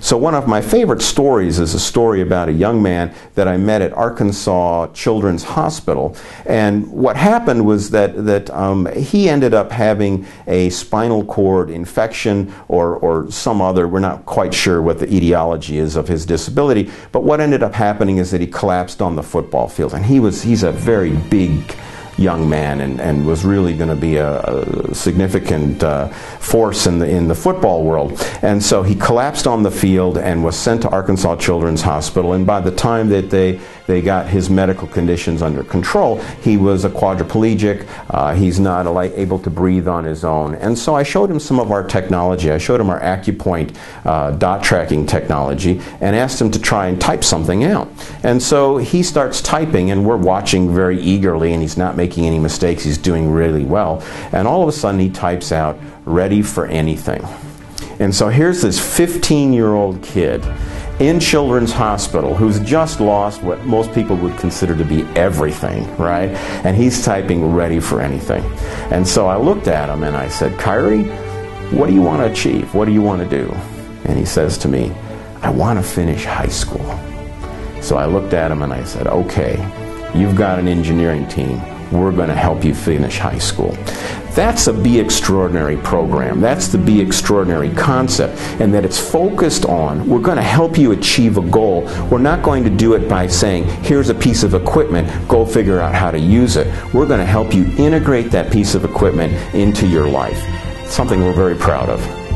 So one of my favorite stories is a story about a young man that I met at Arkansas Children's Hospital. And what happened was that he ended up having a spinal cord infection or some other, we're not quite sure what the etiology is of his disability, but what ended up happening is that he collapsed on the football field. And he's a very big young man and was really going to be a significant force in the football world. And so he collapsed on the field and was sent to Arkansas Children's Hospital, and by the time that they got his medical conditions under control, he was a quadriplegic. He's not able to breathe on his own. And so I showed him some of our technology. I showed him our AcuPoint dot tracking technology and asked him to try and type something out. And so he starts typing, and we're watching very eagerly, and he's not making any mistakes. He's doing really well. And all of a sudden he types out, "Ready for anything." And so here's this 15-year-old kid in Children's Hospital who's just lost what most people would consider to be everything, right? And he's typing "ready for anything." And so I looked at him and I said, "Kyrie, what do you want to achieve? What do you want to do?" And he says to me, "I want to finish high school." So I looked at him and I said, "Okay, you've got an engineering team. We're going to help you finish high school." That's a Be Extraordinary program. That's the Be Extraordinary concept, and that it's focused on, we're going to help you achieve a goal. We're not going to do it by saying, here's a piece of equipment, go figure out how to use it. We're going to help you integrate that piece of equipment into your life. Something we're very proud of.